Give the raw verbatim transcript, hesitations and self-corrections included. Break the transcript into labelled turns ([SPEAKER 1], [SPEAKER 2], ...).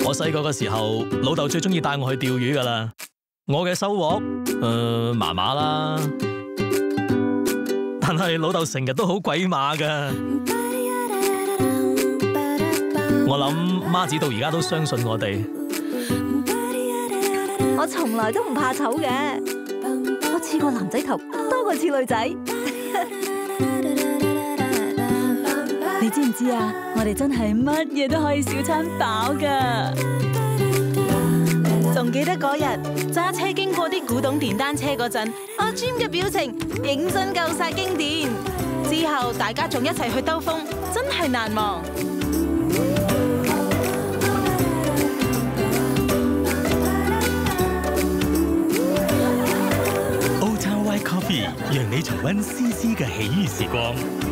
[SPEAKER 1] 我細個嘅時候，老豆最中意帶我去釣魚噶啦。我嘅收穫，誒麻麻啦，但係老豆成日都好鬼馬噶。我諗媽子到而家都相信我哋。
[SPEAKER 2] 我從來都唔怕醜嘅，我似個男仔頭多過似女仔。你知唔知啊？我哋真係乜嘢都可以小餐飽噶。
[SPEAKER 3] 仲記得嗰日揸車經過啲古董電單車嗰陣，阿 Jim 嘅表情認真夠晒經典。之後大家仲一齊去兜風，真係難忘。
[SPEAKER 4] OLDTOWN White Coffee 讓你重溫絲絲嘅喜悅時光。